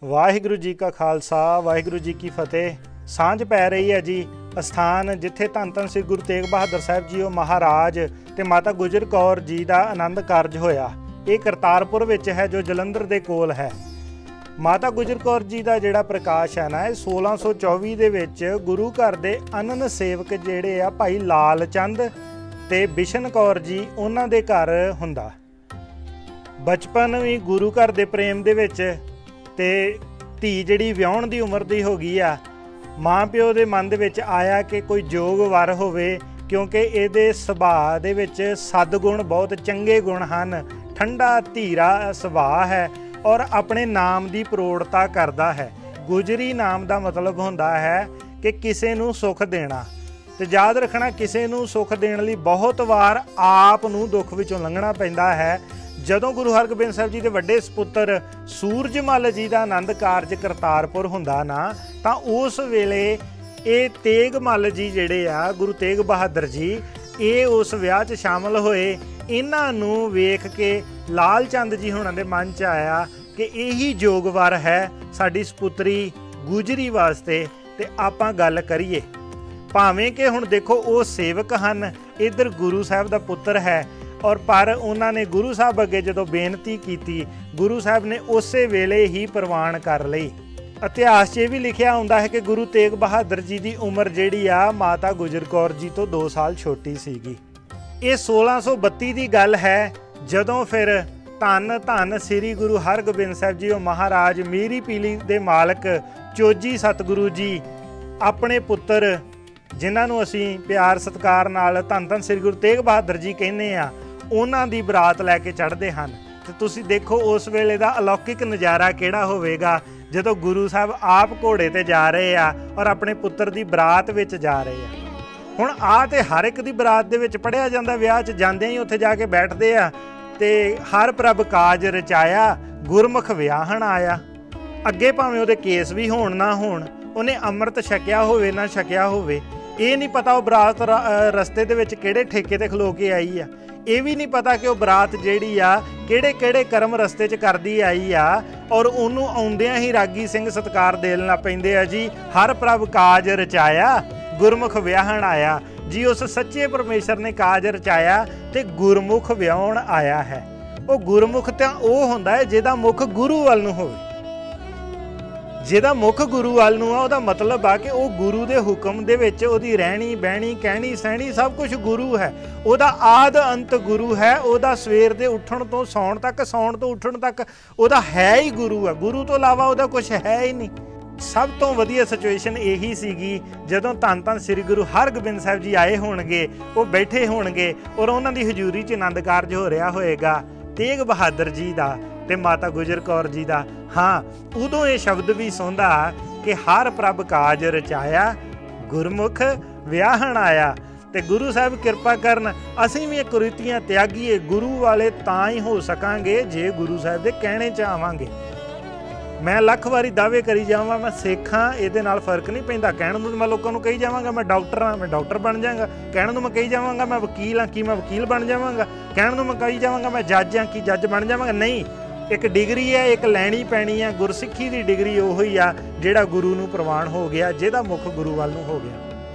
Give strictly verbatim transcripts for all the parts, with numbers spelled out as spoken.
वाहिगुरू जी का खालसा वाहिगुरू जी की फतेह। सांझ पै रही है जी अस्थान जिथे धन धन श्री गुरु तेग बहादुर साहब जी महाराज ते माता गुजर कौर जी का आनंद कारज होया। ये करतारपुर विच है जो जलंधर के कोल है। माता गुजर कौर जी का जिहड़ा प्रकाश है ना, सोलह सौ चौबी दे विच गुरु घर के अनन सेवक जिहड़े आ भाई लाल चंद ते बिशन कौर जी उन्हां दे घर हुंदा। बचपन भी गुरु घर के प्रेम दे विच ते धी जिहड़ी विआहण दी उम्र दी हो गई आ, माँ प्यो के मन दे विच आया कि कोई जोग वर होवे, क्योंकि इहदे सुभाਅ दे विच सदगुण बहुत चंगे गुण हैं। ठंडा धीरा सुभाਅ है और अपने नाम की प्रौढ़ता करता है। गुजरी नाम का मतलब होंदा है कि किसी नूं सुख देना। तो याद रखना, किसी नूं सुख देने लई बहुत वार आप नूं दुख विचों लंघना पैंदा है। जदों गुरु हरगोबिंद साहब जी के वड्डे सपुत्र सूरजमल जी का आनंद कारज करतारपुर हुंदा ना, तां उस वेले ये तेग मल जी जिहड़े आ गुरु तेग बहादुर जी ये उस विआह च शामिल होए। इन्हां नूं वेख के लाल चंद जी हुणां दे मन च आया कि यही जोगवर है साडी सपुत्री गुजरी वास्ते, ते आपां गल करिए। भावें कि हुण देखो वो सेवक हन, इधर गुरु साहब का पुत्र है, और पर उन्होंने गुरु साहब अगे जदों बेनती की, गुरु साहब ने उस वेले ही प्रवान कर लई। इतिहास च भी लिखिया हुंदा है कि गुरु तेग बहादुर जी की उम्र जिहड़ी आ माता गुजर कौर जी तो दो साल छोटी सीगी। ये सोलह सौ बत्ती की गल है, जदों फिर धन धन श्री गुरु हरगोबिंद साहब जी महाराज मीरी पीली दे मालक चोजी सतगुरु जी अपने पुत्र जिन्हां नूं असीं प्यार सत्कार नाल धन धन श्री गुरु तेग बहादुर जी कहने आ, उन्हां दी बरात लैके चढ़ते हैं। तो तुसीं देखो उस वेले दा अलौकिक नज़ारा किहड़ा होवेगा जदों गुरु साहब आप घोड़े ते जा रहे आ और अपने पुत्र दी बरात विच जा रहे आ। हुण आ ते हर एक दी बरात दे विच पढ़िया जांदा, विआह च जांदे ही उत्थे जाके बैठदे आ ते हर प्रभ काज रचाया गुरमुख विआहण आया। अगे भावें उहदे केस भी होण ना होण, उहने अमृत छकिया होवे ना छकिया होवे, ये नहीं पता वो बरात रस्ते दे विच किहड़े ठेके ते खलो के आई आ। ये भी नहीं पता कि वह बरात जिहड़ी आ किहड़े किहड़े कर्म रस्ते च करदी आई आ, और उन्होंने आउंदियां ही रागी सिंह सत्कार देण लग पैंदे आ जी। हर प्रभ काज रचाया गुरमुख विआहण आया जी। उस सच्चे परमेश्वर ने काज रचाया ते गुरमुख विआहण आया है। वो गुरमुख तां वो हुंदा है जिहदा मुख गुरु वल नूं होवे। जिहदा मुख गुरु वाल नूं आ, उहदा मतलब आ कि वो गुरु दे हुक्म दे विच उहदी रहनी बहनी कहनी सहनी सब कुछ गुरु है। उहदा आद अंत गुरु है। उहदा सवेर दे उठण तो सौण तक, सौण तो उठण तक उहदा है ही गुरु है। गुरु तो इलावा उहदा कुछ है ही नहीं। सब तो वधिया सिचुएशन यही सीगी जदों धन धन श्री गुरु हरगोबिंद साहब जी आए होणगे, वो बैठे होणगे और उन्हां दी हजूरी च आनंद कारज हो रहा होएगा तेग बहादुर जी दा ते माता गुजर कौर जी दा। हाँ, उदों ये शब्द भी सुनदा कि हर प्रभ काज रचाया गुरमुख विआहण आया। ते गुरु साहब कृपा करन असीं भी कुरीतियां त्यागीए। गुरु वाले तां ही हो सकांगे जे गुरु साहब दे कहणे च आवांगे। मैं लख वारी दावे करी जावां मैं सिख हाँ, इहदे नाल फर्क नहीं पैंदा। कहण नूं मैं लोकां नूं कही जावांगा मैं डॉक्टर हाँ, मैं डॉक्टर बन जावांगा। कहण नूं मैं कही जावांगा मैं वकील हाँ, की मैं वकील बन जावांगा। कहण नूं मैं कही जावांगा मैं जज हाँ, की जज बन जावांगा। नहीं, एक डिग्री है, एक लैनी पैनी है। गुरसिੱਖੀ की डिग्री उही आ जिहड़ा गुरु नूं प्रवान हो गया, जिहदा मुख गुरु वाल नूं हो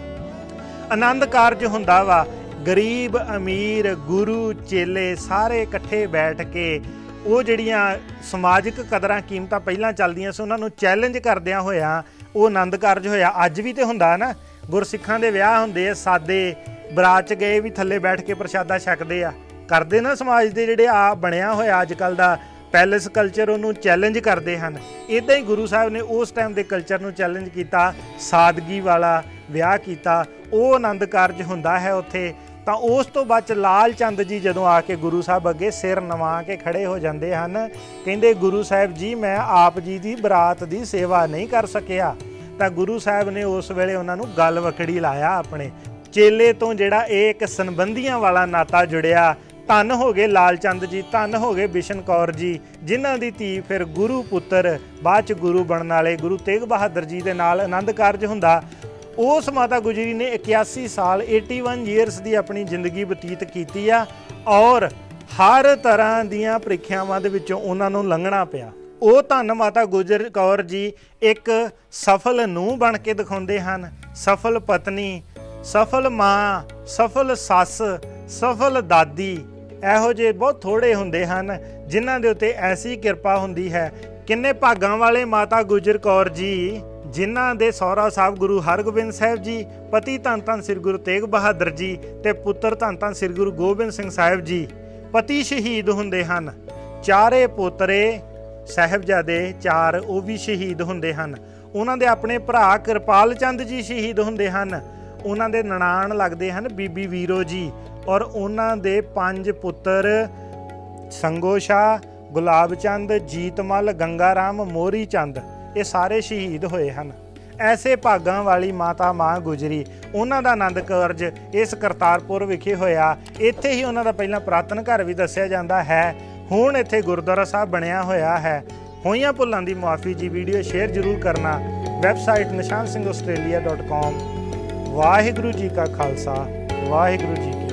गया। आनंद कारज हुंदा वा, गरीब अमीर गुरु चेले सारे इकट्ठे बैठ के वो जिहड़ियां समाजिक कदरां कीमतां पहलां चलदियां सी उन्हां नूं चैलेंज करदियां होया वो आनंद कारज होया। अज भी तो हुंदा ना, गुरसिੱਖਾਂ दे विआह हुंदे आ सादे, बरात च गए भी थल्ले बैठ के प्रशादा छकदे आ, करदे ना समाज दे जिहड़े आ बणिया होया अजकल दा पैलेस कल्चर उन्होंने चैलेंज करते हैं। इदां ही गुरु साहब ने उस टाइम के कल्चर नूं चैलेंज किया, सादगी वाला विआह किया, वो आनंद कारज हुंदा है उत्थे। तो उस तो बाद लाल चंद जी जदों आके गुरु साहब अगे सिर नवा के खड़े हो जाते हैं, कहते गुरु साहब जी मैं आप जी की बरात की सेवा नहीं कर सकिया। तो गुरु साहब ने उस वेले उन्होंने गल वकड़ी लाया अपने चेले तो, जिहड़ा एक संबंधियां वाला नाता जुड़िया। धन हो गए लाल चंद जी, धन हो गए बिशन कौर जी, जिन्हां दी धी फिर गुरु पुत्र बाद च गुरु बनने वाले गुरु तेग बहादुर जी के नाल आनंद कारज हुंदा। उस माता गुजरी ने इक्यासी साल इक्यासी ईयरस की अपनी जिंदगी बतीत की आ, और हर तरह दीयां प्रीख्यावां दे विचों उन्हां नूं लंघना पिया। ਉਹ ਧੰਨ ਮਾਤਾ ਗੁਜਰ ਕੌਰ ਜੀ ਇੱਕ ਸਫਲ ਨੂੰਹ ਬਣ ਕੇ ਦਿਖਾਉਂਦੇ ਹਨ, ਸਫਲ ਪਤਨੀ, ਸਫਲ ਮਾਂ, ਸਫਲ ਸੱਸ, ਸਫਲ ਦਾਦੀ। ਇਹੋ ਜਿਹੇ ਬਹੁਤ ਥੋੜ੍ਹੇ ਹੁੰਦੇ ਹਨ ਜਿਨ੍ਹਾਂ ਦੇ ਉੱਤੇ ਐਸੀ ਕਿਰਪਾ ਹੁੰਦੀ ਹੈ। ਕਿੰਨੇ ਭਾਗਾਂ ਵਾਲੇ ਮਾਤਾ ਗੁਜਰ ਕੌਰ ਜੀ ਜਿਨ੍ਹਾਂ ਦੇ ਸਹੁਰਾ ਸਾਹਿਬ ਗੁਰੂ ਹਰਗੋਬਿੰਦ ਸਾਹਿਬ ਜੀ, ਪਤੀ ਧੰਨ ਧੰਨ ਸ੍ਰੀ ਗੁਰੂ ਤੇਗ ਬਹਾਦਰ ਜੀ ਤੇ ਪੁੱਤਰ ਧੰਨ ਧੰਨ ਸ੍ਰੀ ਗੁਰੂ ਗੋਬਿੰਦ ਸਿੰਘ ਸਾਹਿਬ ਜੀ। ਪਤੀ ਸ਼ਹੀਦ ਹੁੰਦੇ ਹਨ, ਚਾਰੇ ਪੋਤਰੇ ਸਾਹਿਬਜ਼ਾਦੇ ਚਾਰ ਉਹ ਵੀ ਸ਼ਹੀਦ ਹੁੰਦੇ ਹਨ। ਉਹਨਾਂ ਦੇ ਆਪਣੇ ਭਰਾ ਕਿਰਪਾਲ ਚੰਦ ਜੀ ਸ਼ਹੀਦ ਹੁੰਦੇ ਹਨ। ਉਹਨਾਂ ਦੇ ਨਨਾਣ ਲੱਗਦੇ ਹਨ ਬੀਬੀ ਵੀਰੋ ਜੀ, ਔਰ ਉਹਨਾਂ ਦੇ ਪੰਜ ਪੁੱਤਰ ਸੰਗੋ ਸ਼ਾਹ, ਗੁਲਾਬ ਚੰਦ, ਜੀਤਮਲ, ਗੰਗਾ ਰਾਮ, ਮੋਹਰੀ ਚੰਦ, ਇਹ ਸਾਰੇ ਸ਼ਹੀਦ ਹੋਏ ਹਨ। ਐਸੇ ਭਾਗਾਂ ਵਾਲੀ ਮਾਤਾ ਮਾਂ ਗੁਜਰੀ, ਉਹਨਾਂ ਦਾ ਆਨੰਦ ਕਾਰਜ ਇਸ ਕਰਤਾਰਪੁਰ ਵਿਖੇ ਹੋਇਆ। ਇੱਥੇ ਹੀ ਉਹਨਾਂ ਦਾ ਪਹਿਲਾਂ ਪੁਰਾਤਨ ਘਰ ਵੀ ਦੱਸਿਆ ਜਾਂਦਾ ਹੈ। ਹੁਣ ਇੱਥੇ ਗੁਰਦੁਆਰਾ ਸਾਹਿਬ ਬਣਿਆ ਹੋਇਆ ਹੈ। ਹੋਈਆਂ ਭੁੱਲਾਂ ਦੀ ਮੁਆਫੀ ਜੀ। ਵੀਡੀਓ ਸ਼ੇਅਰ ਜ਼ਰੂਰ ਕਰਨਾ। Website Nishan Singh Australia dot ਕੌਮ। ਵਾਹਿਗੁਰੂ ਜੀ ਕਾ ਖਾਲਸਾ, ਵਾਹਿਗੁਰੂ ਜੀ ਕੀ